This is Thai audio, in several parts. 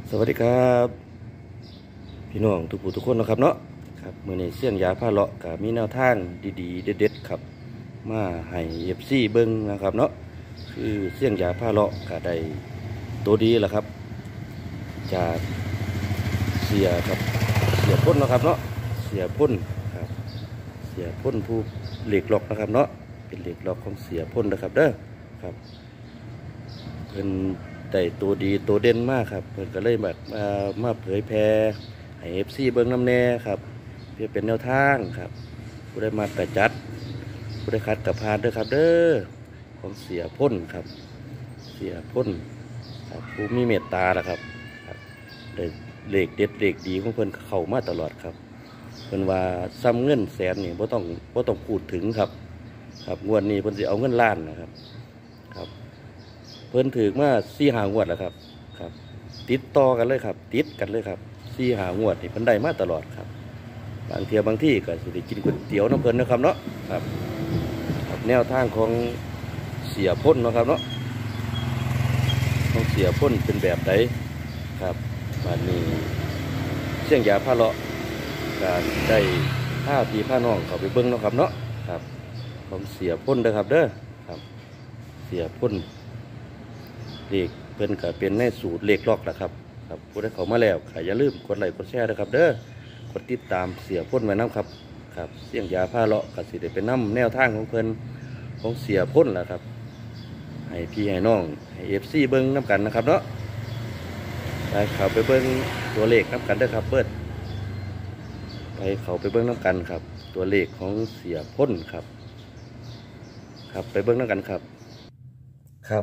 สวัสดีครับพี่น้องทุกผู้ทุกคนนะครับเนาะครับเมื่อนี้เสี่ยงยาผ้าเลาะกับมีแนวทางดีๆเด็ดๆครับมาให้เอฟซีเบิ้งนะครับเนาะคือเสี่ยงยาผ้าเลาะกับได้ตัวดีแหละครับจากเสียครับเสียพ่นนะครับเนาะเสียพ่นครับเสียพ่นผู้เหล็กล็อกนะครับเนาะเป็นเหล็กล็อกของเสียพ่นนะครับเด้อครับเพิ่นได้ตัวดีตัวเด่นมากครับเพิ่นก็เลยแบบมาเผยแพร่ให้เอฟซีเบิ้งน้ำแน่ครับเพื่อเป็นแนวทางครับผู้ได้มากระจัดผู้ได้คัดกระพานเด้อครับเด้อของเสียพ่นครับเสียพ่นครับผู้มีเมตตาละครับครับได้เลขเด็ดเลขดีของเพิ่นเข้ามาตลอดครับเพิ่นว่าซ้ำเงินแสนนี่บ่ต้องพูดถึงครับครับงวดนี้เพิ่นสิเอาเงินล้านนะครับครับเพิ่นถือมา4-5 งวดแล้วครับครับติดต่อกันเลยครับติดกันเลยครับ4-5 งวดนี่เพิ่นได้มาตลอดครับบางเที่ยบางที่ก็สิได้กินก๋วยเตี๋ยวน้ำเพิ่นนะครับเนาะครับครับแนวทางของเสียพ่นเนาะครับเนาะของเสียพ่นเป็นแบบไหนครับวันนี้เสี่ยงยาผ้าเลาะการได้ผ้าพี่ผ้าน้องเขาไปเบิ้งเนาะครับเนาะครับของเสียพ่นนะครับเด้อครับเสียพ่นเลขเพิ่นก็เป็นในสูตรเลขล็อกนะครับครับผู้ได้เข้ามาแล้วก็อย่าลืมกดไลค์กดแชร์นะครับเด้อกดติดตามเสียพ่นไว้น้ำครับครับเสี่ยงยาผ้าเลาะก็สิได้เป็นน้ำแนวทางของเพิ่นของเสียพ่นแหละครับให้พี่ให้น้องให้เอฟซีเบิ้งน้ำกันนะครับเนาะไปเข้าไปเบิ้งตัวเลขน้ำกันเด้อครับเบิดไปเข้าไปเบิ้งน้ำกันครับตัวเลขของเสียพ่นครับครับไปเบิ้งน้ำกันครับครับ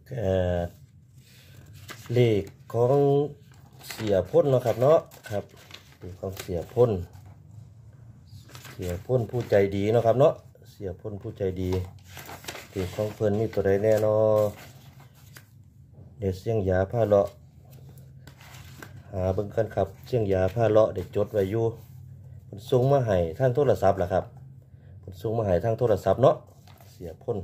เลขของเสียพ่นเนาะครับเนาะครับเลขของเสียพ่นผู้ใจดีเนาะครับเนาะเสียพ่นผู้ใจดีเลขของเพิ่นมีตัวใดแน่นอนเดี๋ยวเสี่ยงยาผ้าเลาะหาเบิ่งกันครับเสี่ยงยาผ้าเลาะเดี๋ยวจดไว้อยู่เพิ่นส่งมาให้ทางโทรศัพท์ล่ะครับเพิ่นส่งมาให้ทางโทรศัพท์เนาะเสียพ่น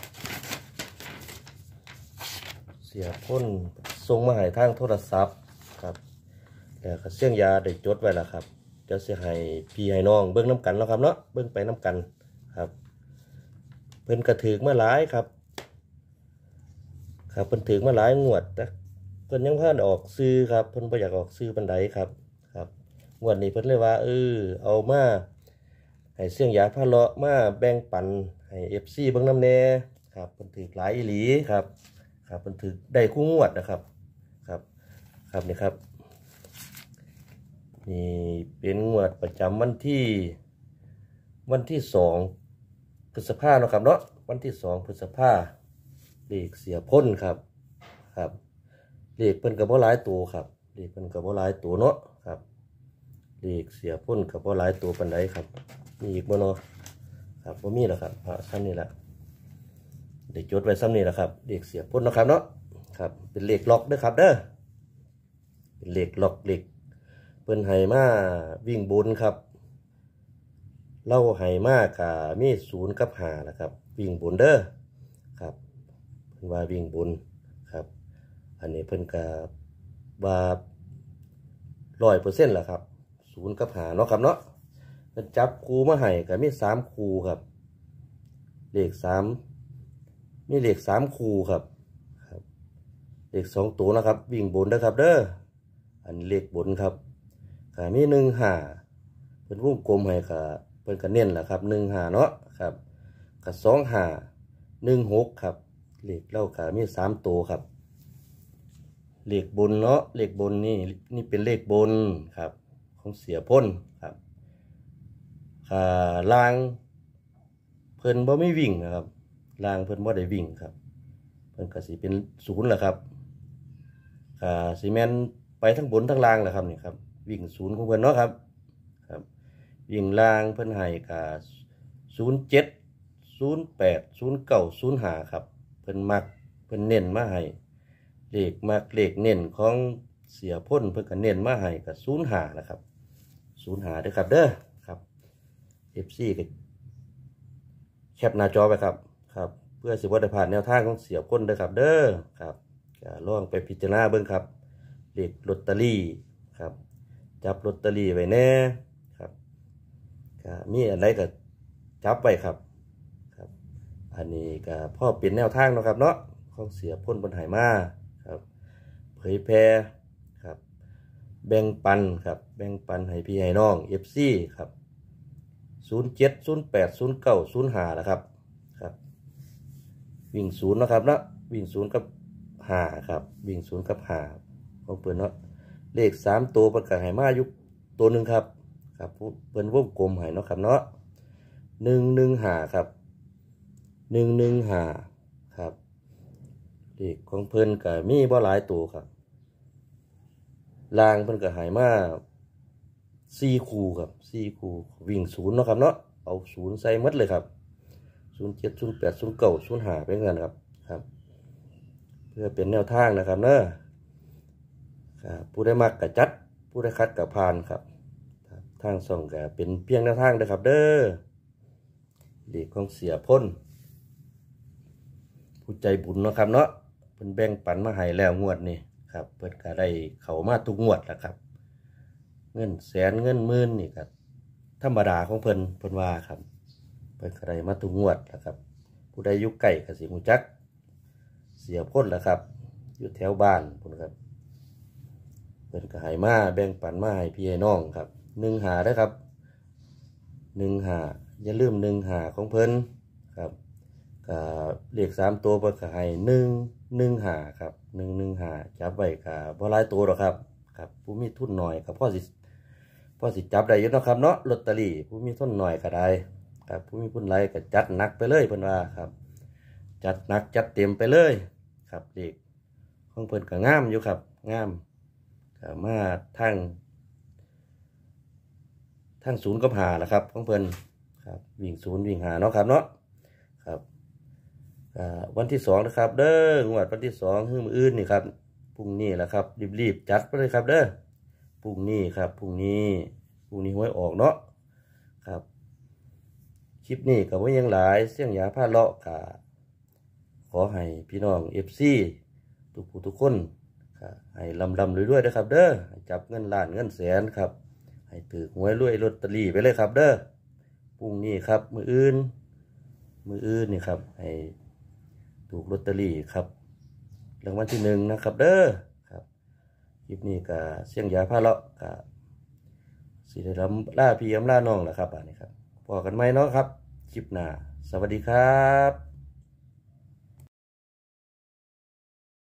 ส่งมาให้ทางโทรศัพท์ครับแล้วก็เสี่ยงยาได้จดไว้แล้วครับจะเสียให้พี่ให้น้องเบิ่งน้ำกันแล้วครับเนาะเบิ่งไปน้ำกันครับเพิ่นกระถือมาหลายครับครับเพิ่นถือมาหลายงวดแต่เพิ่นยังพลาดออกซื้อครับเพิ่นบ่อยากออกซื้อปานใดครับครับงวดนี้เพิ่นเลยว่าเอามาให้เสี่ยงยาผ้าเลาะมาแบ่งปันให้ FC เบิ่งน้ำแน่ครับเพิ่นถือหลายอีหลีครับครับมันถือได้คู่งวดนะครับครับครับนี่ครับนี่เป็นงวดประจำวันที่2 พฤษภาคมนะครับเนาะวันที่2 พฤษภาคมเลขเสียพ่นครับครับเลขเพิ่นกับบ่หลายตัวครับเลขเพิ่นกับบ่หลายตัวเนาะครับเลขเสียพ่นกับบ่หลายตัวปานใดครับมีอีกบ่เนาะครับบ่มีแล้วครับซ้ำนี่แหละเดี๋ยวจดไว้ซ้ำนี่แหละครับเลขเสียพ่นนะครับเนาะครับเป็นเลขล็อกด้วยครับเด้อเป็นเลขล็อกเลขเพิ่นให้มาวิ่งบนครับเล่าให้มากกับมี0 กับ 5นะครับวิ่งบนเด้อครับเพิ่นว่าวิ่งบนครับอันนี้เพิ่นก็ว่า100%แหละครับ0 กับ 5เนาะครับเนาะเพิ่นจับคู่มาให้ก็มี3คู่ครับเลข3มีเลข3คู่ครับเลข2ตัวนะครับวิ่งบนนะครับเด้ออันเลขบนครับก็มี1 5เป็นวงกลมให้ค่ะเป็นกระเน้นแหละครับ1 5เนาะครับกับ2 5 1 6ครับเลขเล่าก็มี3ตัวครับเลขบนเนาะเลขบนนี่เป็นเลขบนครับของเสียพ่นครับล่างเพิ่นบ่ไม่วิ่งนะครับล่างเพิ่นบ่ได้วิ่งครับเพิ่นก็สิเป็น0แหละครับซีเมนไปทั้งบนทั้งล่างแหละครับนี่ครับวิ่ง0ของเพิ่นเนาะครับครับวิ่งล่างเพิ่นให้กับ07 08 09 05ครับเพิ่นมักเพิ่นเน้นมาให้เลขมักเลขเน้นของเสียพ่นเพิ่นก็เน้นมาให้กับ05นะครับ05เด้อครับเด้อครับ FC ก็แคปหน้าจอไปครับครับเพื่อสิบ่ได้ผ่านแนวทางของเสียพ่นเด้อครับเด้อครับลองไปพิจารณาเบิ่งครับเลขลอตเตอรี่ครับจับลอตเตอรี่ไว้แน่ครับก็มีอะไรก็จับไว้ครับครับอันนี้ก็พ่อเป็นแนวทางนะครับเนาะของเสียพ้นบนไหมาครับเผยแพร่ครับแบ่งปันครับแบ่งปันให้พี่ให้น้อง FC ครับ07 08 09 05นะครับครับวิ่งศูนย์นะครับเนาะวิ่งศูนย์กับ5ครับวิ่งศูนย์กับ5ของเพิ่นเนาะเลข3ตัวประกาศให้มาอยู่ตัวหนึ่งครับครับเพิ่นวงกลมให้เนาะครับเนาะ115ครับ115ครับเลขของเพิ่นก็มีบ่หลายตัวครับล่างเพิ่นก็ให้มา4คู่ครับ4คู่วิ่งศูนย์เนาะครับเนาะเอาศูนย์ใส่หมดเลยครับ07 08 09 05เป็นกันครับครับเพื่อเป็นแนวทางนะครับเนาะครับผู้ได้มักก็จัดผู้ได้คัดก็ผ่านครับทางส่องก็เป็นเพียงแนวทางเด้อครับเด้อเลขของเสียพ้นผู้ใจบุญเนาะครับเนาะเพิ่นแบ่งปันมาให้แล้วงวดนี้ครับเพิ่นก็ได้เข้ามาทุกงวดแล้วครับเงินแสนเงินหมื่นนี่ก็ธรรมดาของเพิ่นว่าครับเพิ่นก็ได้มาทุกงวดแล้วครับผู้ใดอยู่ใกล้ก็สิรู้จักเสียพ้นแล้วครับอยู่แถวบ้านพุ่นครับเพิ่นก็ให้มาแบ่งปันมาให้พี่ให้น้องครับ15ได้ครับ15อย่าลืม15ของเพิ่นครับเลข3ตัวเพิ่นก็ให้115ครับ115จับไว้ก็บ่หลายตัวหรอกครับครับผู้มีทุนน้อยก็พอสิจับได้อยู่เนาะครับเนาะลอตเตอรี่ผู้มีทุนน้อยก็ได้ครับผู้มีทุนหลายก็จัดหนักไปเลยเพิ่นว่าครับจัดหนักจัดเต็มไปเลยครับเลขของเพิ่นก็งามอยู่ครับงามก็มาทางศูนย์กับหาแหละครับของเพิ่นครับวิ่งศูนย์วิ่งหาเนาะครับเนาะครับวันที่2นะครับเด้องวดวันที่2คือมื้ออื่นนี่ครับพรุ่งนี้แหละครับรีบจัดไปเลยครับเด้อพรุ่งนี้ครับพรุ่งนี้หวยออกเนาะครับคลิปนี้ก็บ่ยังหลายเสียงยาพาเลาะก็ขอให้พี่น้อง FC ทุกผู้ทุกคนให้ลำรวยๆนะครับเด้อให้จับเงินล้านเงินแสนครับให้ถือหวยรวยลอตเตอรี่ไปเลยครับเด้อพรุ่งนี้ครับมื้ออื่นนี่ครับให้ถูกลอตเตอรี่ครับรางวัลที่1นะครับเด้อครับคลิปนี้ก็เสียงยาพาเลาะก็สิได้ลาพี่ลาน้องแล้วครับอันนี้ครับพอกันไหมเนาะครับคลิปหน้าสวัสดีครับ